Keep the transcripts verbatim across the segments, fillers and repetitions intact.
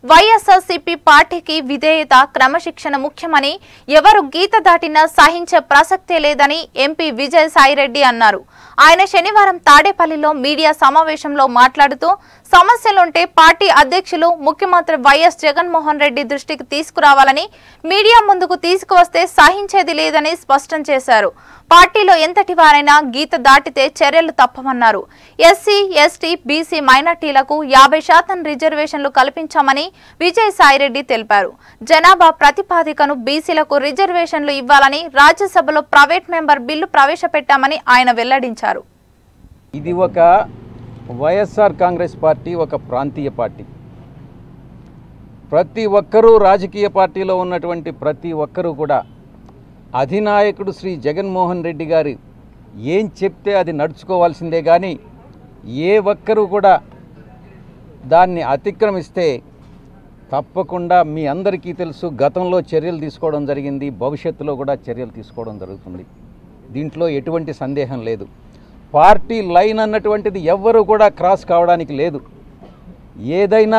వైఎస్ఆర్సీపీ పార్టీకి విధేయత క్రమశిక్షణ ముఖ్యమని ఎవరు గీత దాటినా సహించే ప్రసక్తే లేదని ఎంపీ విజయసాయిరెడ్డి అన్నారు. ఆయన శనివారం తాడేపల్లిలో మీడియా సమావేశంలో మాట్లాడుతూ సమస్యలుంటే పార్టీ అధ్యక్షులు ముఖ్యమంత్రి వైఎస్ జగన్మోహన్ రెడ్డి దృష్టికి తీసుకురావాలని, మీడియా ముందుకు తీసుకువస్తే సహించేది లేదని స్పష్టం చేశారు. పార్టీలో ఎంతటి వారైనా గీత దాటితే చర్యలు తప్పమన్నారు. ఎస్సీ, ఎస్టీ, బీసీ మైనార్టీలకు యాభై శాతం రిజర్వేషన్లు కల్పించామని విజయసాయిరెడ్డి తెలిపారు. జనాభా ప్రతిపాదికను బీసీలకు రిజర్వేషన్లు ఇవ్వాలని రాజ్యసభలో ప్రైవేట్ మెంబర్ బిల్లు ప్రవేశపెట్టామని ఆయన వెల్లడించారు. ఇది ఒక వైఎస్ఆర్ కాంగ్రెస్ పార్టీ ఒక ప్రాంతీయ పార్టీ. ప్రతి ఒక్కరూ రాజకీయ పార్టీలో ఉన్నటువంటి ప్రతి ఒక్కరూ కూడా అధినాయకుడు శ్రీ జగన్మోహన్ రెడ్డి గారు ఏం చెప్తే అది నడుచుకోవాల్సిందే, కానీ ఏ ఒక్కరూ కూడా దాన్ని అతిక్రమిస్తే తప్పకుండా మీ అందరికీ తెలుసు, గతంలో చర్యలు తీసుకోవడం జరిగింది, భవిష్యత్తులో కూడా చర్యలు తీసుకోవడం జరుగుతుంది. దీంట్లో ఎటువంటి సందేహం లేదు. పార్టీ లైన్ అన్నటువంటిది ఎవ్వరూ కూడా క్రాస్ కావడానికి లేదు. ఏదైనా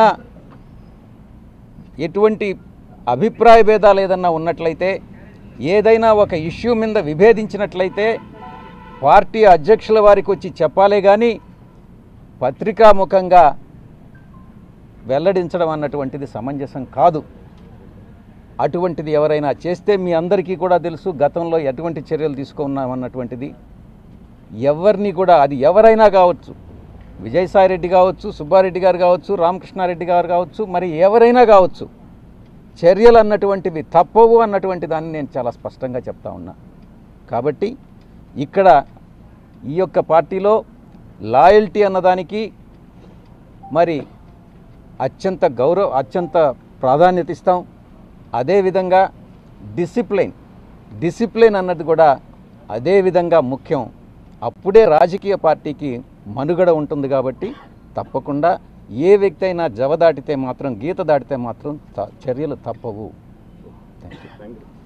ఎటువంటి అభిప్రాయ భేదాలు ఏదన్నా ఉన్నట్లయితే, ఏదైనా ఒక ఇష్యూ మీద విభేదించినట్లయితే పార్టీ అధ్యక్షుల వారికి వచ్చి చెప్పాలే కానీ పత్రికాముఖంగా వెల్లడించడం అన్నటువంటిది సమంజసం కాదు. అటువంటిది ఎవరైనా చేస్తే మీ అందరికీ కూడా తెలుసు, గతంలో ఎటువంటి చర్యలు తీసుకున్నామన్నటువంటిది. ఎవరిని కూడా, అది ఎవరైనా కావచ్చు, విజయసాయిరెడ్డి కావచ్చు, సుబ్బారెడ్డి గారు కావచ్చు, రామకృష్ణారెడ్డి గారు కావచ్చు, మరి ఎవరైనా కావచ్చు, చర్యలు అన్నటువంటివి తప్పవు అన్నటువంటి దాన్ని నేను చాలా స్పష్టంగా చెప్తా ఉన్నా. కాబట్టి ఇక్కడ ఈ యొక్క పార్టీలో లాయల్టీ అన్నదానికి మరి అత్యంత గౌరవ అత్యంత ప్రాధాన్యత ఇస్తాం. అదేవిధంగా డిసిప్లిన్ డిసిప్లిన్ అన్నది కూడా అదేవిధంగా ముఖ్యం. అప్పుడే రాజకీయ పార్టీకి మనుగడ ఉంటుంది. కాబట్టి తప్పకుండా ఏ వ్యక్తి అయినా జవ దాటితే మాత్రం, గీత దాటితే మాత్రం చర్యలు తప్పవు. Thank you.